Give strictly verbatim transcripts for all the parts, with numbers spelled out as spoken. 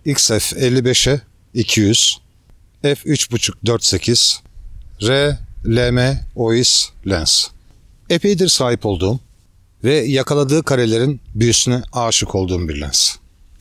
X F elli beşe iki yüz, f üç buçuk dört sekiz, R L M Ois lens. Epeydir sahip olduğum ve yakaladığı karelerin büyüsüne aşık olduğum bir lens.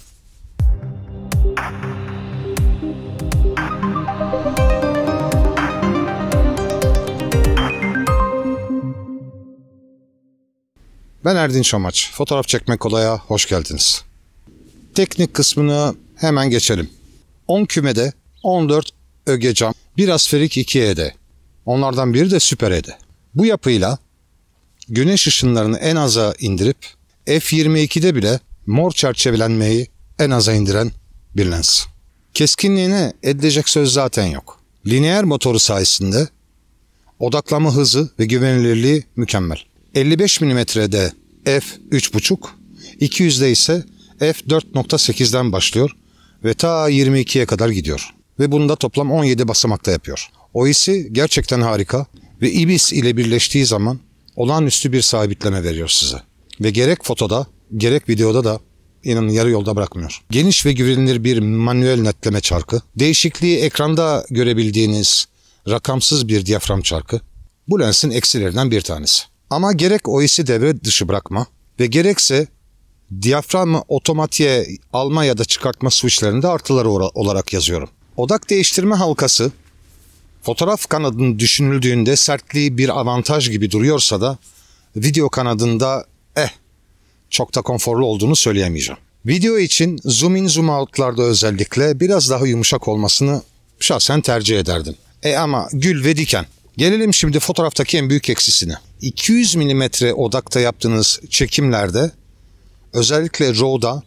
Ben Erdinç Amaç. Fotoğraf çekmek kolaya hoş geldiniz. Teknik kısmına hemen geçelim. on kümede on dört öge cam, bir asferik iki E D. Onlardan biri de süper E D. Bu yapıyla güneş ışınlarını en aza indirip f yirmi ikide bile mor çerçevelenmeyi en aza indiren bir lens. Keskinliğine edilecek söz zaten yok. Lineer motoru sayesinde odaklama hızı ve güvenilirliği mükemmel. elli beş milimetrede f üç buçuk, iki yüzde ise f dört nokta sekizden başlıyor ve ta yirmi ikiye kadar gidiyor. Ve bunu da toplam on yedi basamakta yapıyor. Ois'i gerçekten harika ve Ibis ile birleştiği zaman olağanüstü bir sabitleme veriyor size. Ve gerek fotoda gerek videoda da inanın yarı yolda bırakmıyor. Geniş ve güvenilir bir manuel netleme çarkı, değişikliği ekranda görebildiğiniz rakamsız bir diyafram çarkı bu lensin eksilerinden bir tanesi. Ama gerek Ois'i devre dışı bırakma ve gerekse diyaframı otomatiğe alma ya da çıkartma switchlerinde artıları olarak yazıyorum. Odak değiştirme halkası fotoğraf kanadının düşünüldüğünde sertliği bir avantaj gibi duruyorsa da video kanadında eh çok da konforlu olduğunu söyleyemeyeceğim. Video için zoom in zoom out'larda özellikle biraz daha yumuşak olmasını şahsen tercih ederdim. E ama gül ve diken. Gelelim şimdi fotoğraftaki en büyük eksisine. iki yüz milimetre odakta yaptığınız çekimlerde özellikle RAW'da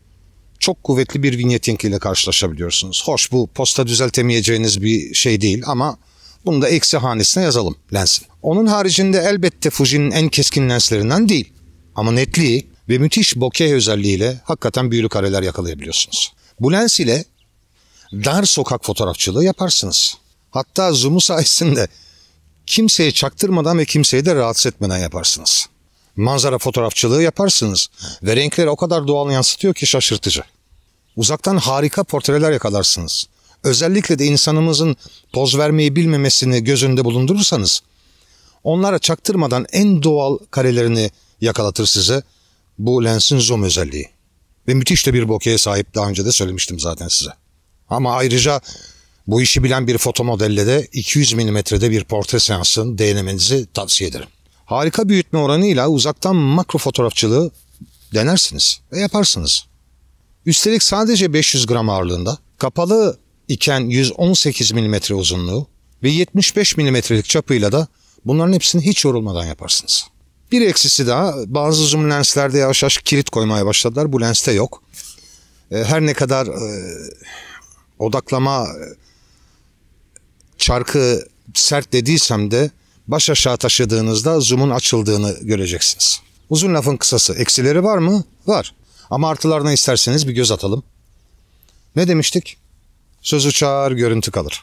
çok kuvvetli bir vignetting ile karşılaşabiliyorsunuz. Hoş, bu posta düzeltemeyeceğiniz bir şey değil ama bunu da eksi hanesine yazalım lensin. Onun haricinde elbette Fuji'nin en keskin lenslerinden değil. Ama netliği ve müthiş bokeh özelliğiyle hakikaten büyülü kareler yakalayabiliyorsunuz. Bu lens ile dar sokak fotoğrafçılığı yaparsınız. Hatta zoom'u sayesinde kimseye çaktırmadan ve kimseyi de rahatsız etmeden yaparsınız. Manzara fotoğrafçılığı yaparsınız ve renkleri o kadar doğal yansıtıyor ki şaşırtıcı. Uzaktan harika portreler yakalarsınız. Özellikle de insanımızın poz vermeyi bilmemesini göz önünde bulundurursanız onlara çaktırmadan en doğal karelerini yakalatır size bu lensin zoom özelliği. Ve müthiş de bir bokeh'e sahip, daha önce de söylemiştim zaten size. Ama ayrıca bu işi bilen bir foto modelle de iki yüz milimetrede bir portre seansını denemenizi tavsiye ederim. Harika büyütme oranıyla uzaktan makro fotoğrafçılığı denersiniz ve yaparsınız. Üstelik sadece beş yüz gram ağırlığında, kapalı iken yüz on sekiz milimetre uzunluğu ve yetmiş beş milimetrelik çapıyla da bunların hepsini hiç yorulmadan yaparsınız. Bir eksisi daha, bazı zoom lenslerde yavaş yavaş kilit koymaya başladılar. Bu lenste yok. Her ne kadar e, odaklama çarkı sert dediysem de baş aşağı taşıdığınızda zoom'un açıldığını göreceksiniz. Uzun lafın kısası, eksileri var mı? Var. Ama artılarına isterseniz bir göz atalım. Ne demiştik? Söz uçar, görüntü kalır.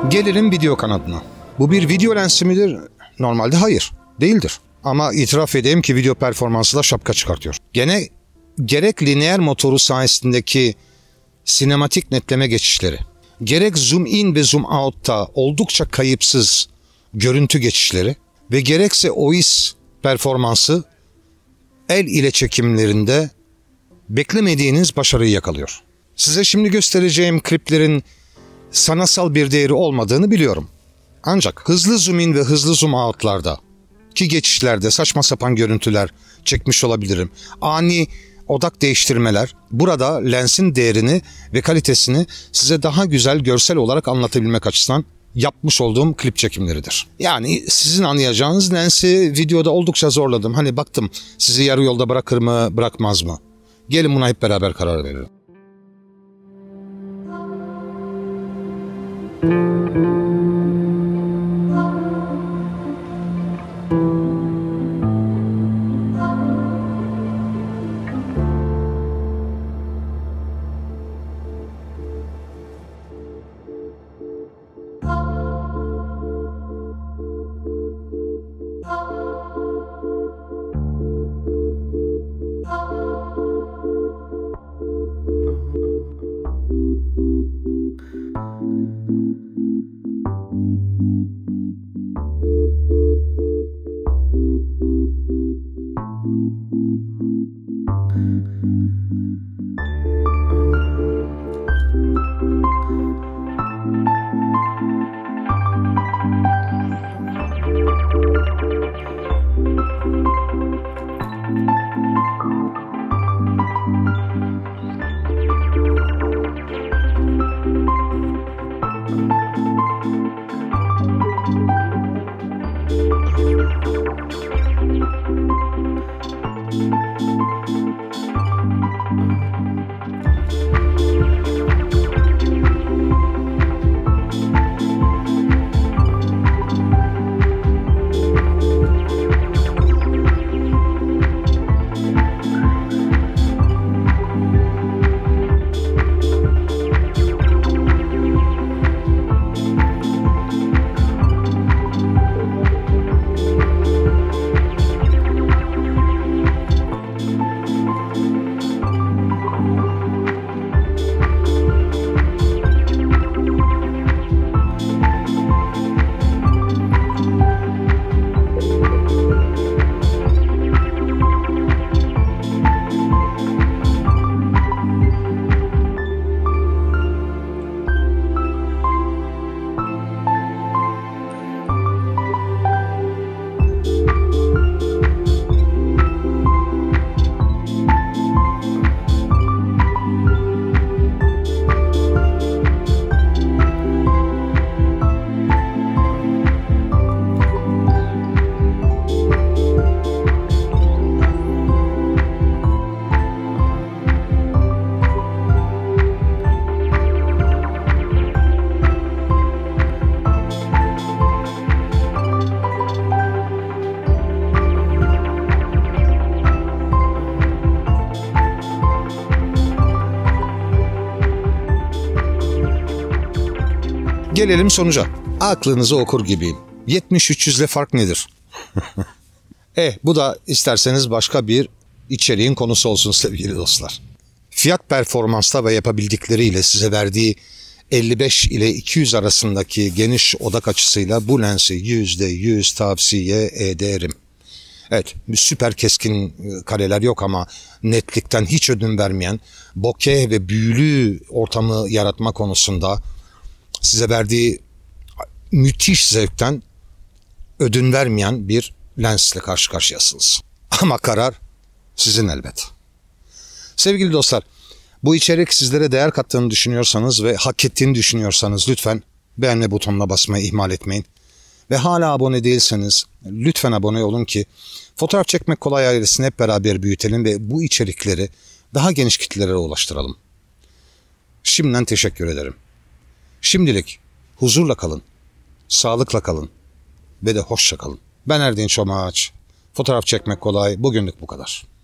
Gelelim video kanadına. Bu bir video lensi midir? Normalde hayır, değildir. Ama itiraf edeyim ki video performansı da şapka çıkartıyor. Gene gerek lineer motoru sayesindeki sinematik netleme geçişleri, gerek zoom in ve zoom out'ta oldukça kayıpsız görüntü geçişleri ve gerekse O I S performansı el ile çekimlerinde beklemediğiniz başarıyı yakalıyor. Size şimdi göstereceğim kliplerin sanatsal bir değeri olmadığını biliyorum. Ancak hızlı zoom in ve hızlı zoom out'larda ki geçişlerde saçma sapan görüntüler çekmiş olabilirim. Ani odak değiştirmeler burada lensin değerini ve kalitesini size daha güzel görsel olarak anlatabilmek açısından yapmış olduğum klip çekimleridir. Yani sizin anlayacağınız lensi videoda oldukça zorladım. Hani baktım sizi yarı yolda bırakır mı bırakmaz mı? Gelin buna hep beraber karar verelim. Gelelim sonuca. Aklınızı okur gibiyim. yetmiş üç yüzle fark nedir? eh bu da isterseniz başka bir içeriğin konusu olsun sevgili dostlar. Fiyat performansta ve yapabildikleriyle size verdiği elli beş ile iki yüz arasındaki geniş odak açısıyla bu lensi yüzde yüz tavsiye ederim. Evet, süper keskin kareler yok ama netlikten hiç ödün vermeyen, bokeh ve büyülü ortamı yaratma konusunda size verdiği müthiş zevkten ödün vermeyen bir lensle karşı karşıyasınız. Ama karar sizin elbet. Sevgili dostlar, bu içerik sizlere değer kattığını düşünüyorsanız ve hak ettiğini düşünüyorsanız lütfen beğenme butonuna basmayı ihmal etmeyin. Ve hala abone değilseniz lütfen abone olun ki Fotoğraf Çekmek Kolay ailesini hep beraber büyütelim ve bu içerikleri daha geniş kitlelere ulaştıralım. Şimdiden teşekkür ederim. Şimdilik huzurla kalın, sağlıkla kalın ve de hoşça kalın. Ben Erdinç Çomaç. Fotoğraf Çekmek Kolay. Bugünlük bu kadar.